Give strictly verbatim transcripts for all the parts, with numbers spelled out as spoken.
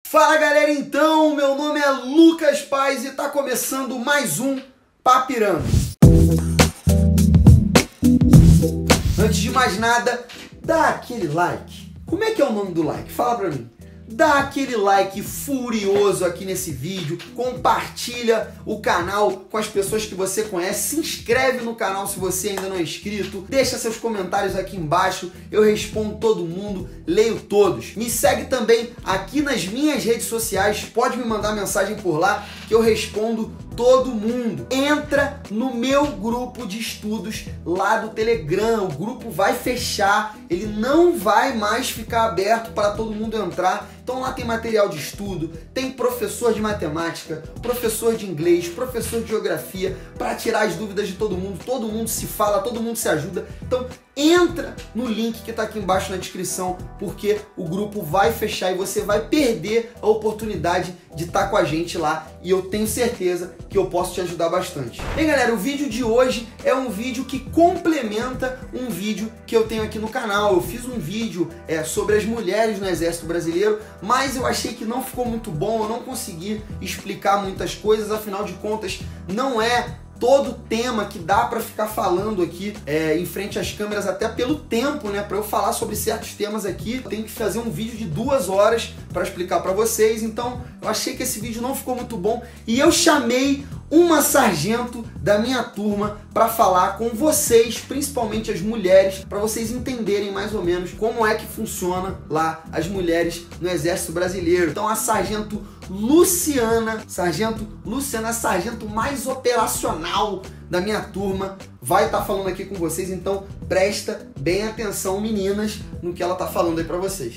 Fala galera, então, meu nome é Lucas Paz e tá começando mais um Papirando. Antes de mais nada, dá aquele like. Como é que é o nome do like? Fala pra mim. Dá aquele like furioso aqui nesse vídeo, compartilha o canal com as pessoas que você conhece, se inscreve no canal se você ainda não é inscrito, deixa seus comentários aqui embaixo, eu respondo todo mundo, leio todos. Me segue também aqui nas minhas redes sociais, pode me mandar mensagem por lá que eu respondo todo mundo. Entra no meu grupo de estudos lá do Telegram, o grupo vai fechar, ele não vai mais ficar aberto para todo mundo entrar. Então lá tem material de estudo, tem professor de matemática, professor de inglês, professor de geografia, para tirar as dúvidas de todo mundo, todo mundo se fala, todo mundo se ajuda. Então entra no link que está aqui embaixo na descrição, porque o grupo vai fechar e você vai perder a oportunidade de estar com a gente lá, e eu tenho certeza que eu posso te ajudar bastante. Bem galera, o vídeo de hoje é um vídeo que complementa um vídeo que eu tenho aqui no canal. Eu fiz um vídeo é, sobre as mulheres no Exército Brasileiro, mas eu achei que não ficou muito bom, eu não consegui explicar muitas coisas, afinal de contas não é todo tema que dá para ficar falando aqui é, em frente às câmeras, até pelo tempo, né? Para eu falar sobre certos temas aqui, eu tenho que fazer um vídeo de duas horas para explicar para vocês. Então, eu achei que esse vídeo não ficou muito bom e eu chamei uma sargento da minha turma para falar com vocês, principalmente as mulheres, para vocês entenderem mais ou menos como é que funciona lá as mulheres no Exército Brasileiro. Então, a sargento Luciana, sargento Luciana, a sargento mais operacional da minha turma, vai estar falando aqui com vocês, então presta bem atenção, meninas, no que ela tá falando aí para vocês.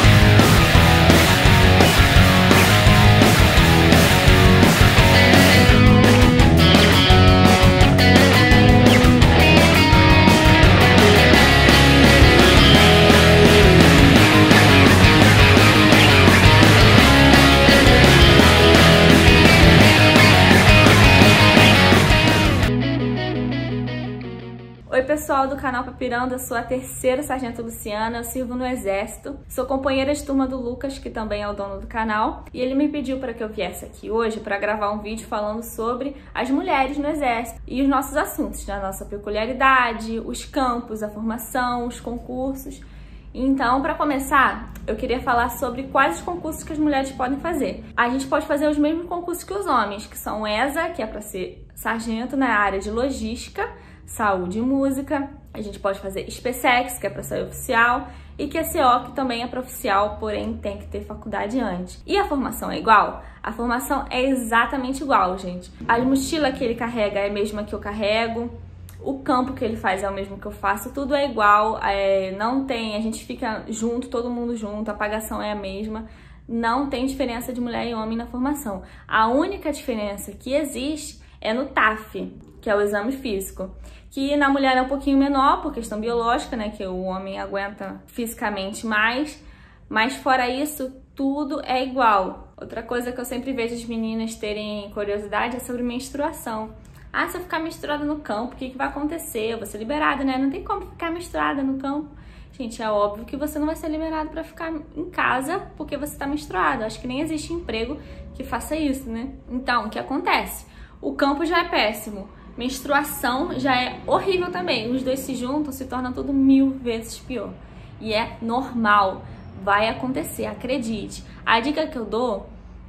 Oi pessoal do canal Papirando, eu sou a terceira sargento Luciana, eu sirvo no Exército, sou companheira de turma do Lucas, que também é o dono do canal, e ele me pediu para que eu viesse aqui hoje para gravar um vídeo falando sobre as mulheres no Exército e os nossos assuntos, né? A nossa peculiaridade, os campos, a formação, os concursos. Então, para começar, eu queria falar sobre quais os concursos que as mulheres podem fazer. A gente pode fazer os mesmos concursos que os homens, que são E S A, que é para ser sargento na área de logística, saúde e música. A gente pode fazer SPSEX, que é para ser oficial, e Q C O, que também é para oficial, porém tem que ter faculdade antes. E a formação é igual? A formação é exatamente igual, gente. A mochila que ele carrega é a mesma que eu carrego, o campo que ele faz é o mesmo que eu faço, tudo é igual, é, não tem, a gente fica junto, todo mundo junto, a pagação é a mesma, não tem diferença de mulher e homem na formação. A única diferença que existe é no T A F, que é o exame físico, que na mulher é um pouquinho menor por questão biológica, né, que o homem aguenta fisicamente mais, mas fora isso, tudo é igual. Outra coisa que eu sempre vejo as meninas terem curiosidade é sobre menstruação. Ah, se eu ficar menstruada no campo, o que, que vai acontecer? Eu vou ser liberada, né? Não tem como ficar menstruada no campo. Gente, é óbvio que você não vai ser liberado para ficar em casa porque você está menstruada. Acho que nem existe emprego que faça isso, né? Então, o que acontece? O campo já é péssimo. Menstruação já é horrível também. Os dois se juntam, se torna tudo mil vezes pior. E é normal. Vai acontecer, acredite. A dica que eu dou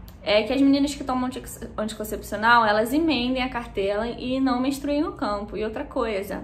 é que as meninas que tomam anticoncepcional, elas emendem a cartela e não menstruem no campo. E outra coisa,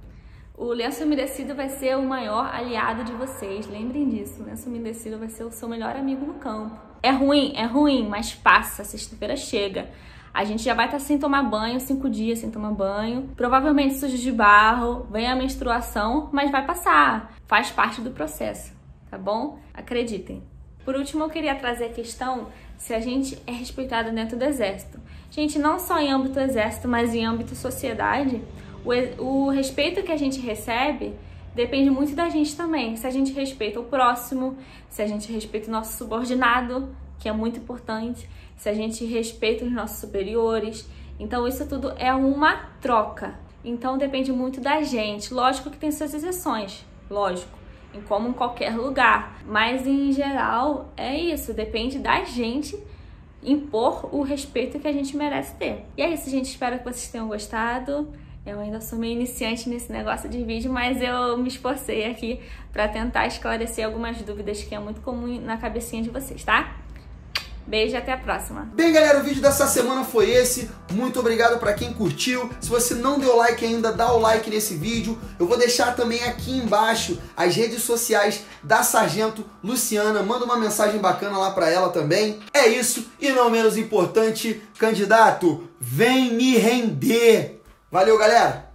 o lenço umedecido vai ser o maior aliado de vocês. Lembrem disso, o lenço umedecido vai ser o seu melhor amigo no campo. É ruim? É ruim, mas passa, sexta-feira chega. A gente já vai estar sem tomar banho, cinco dias sem tomar banho, provavelmente sujo de barro, vem a menstruação, mas vai passar. Faz parte do processo, tá bom? Acreditem. Por último, eu queria trazer a questão se a gente é respeitada dentro do Exército. Gente, não só em âmbito Exército, mas em âmbito sociedade, o, o respeito que a gente recebe depende muito da gente também. Se a gente respeita o próximo, se a gente respeita o nosso subordinado, que é muito importante, se a gente respeita os nossos superiores. Então, isso tudo é uma troca. Então, depende muito da gente. Lógico que tem suas exceções, lógico. em como em qualquer lugar. Mas em geral é isso, depende da gente impor o respeito que a gente merece ter. E é isso, gente, espero que vocês tenham gostado. Eu ainda sou meio iniciante nesse negócio de vídeo, mas eu me esforcei aqui para tentar esclarecer algumas dúvidas que é muito comum na cabecinha de vocês, tá? Beijo e até a próxima. Bem, galera, o vídeo dessa semana foi esse. Muito obrigado para quem curtiu. Se você não deu like ainda, dá o like nesse vídeo. Eu vou deixar também aqui embaixo as redes sociais da Sargento Luciana. Manda uma mensagem bacana lá para ela também. É isso. E não menos importante, candidato, vem me render. Valeu, galera!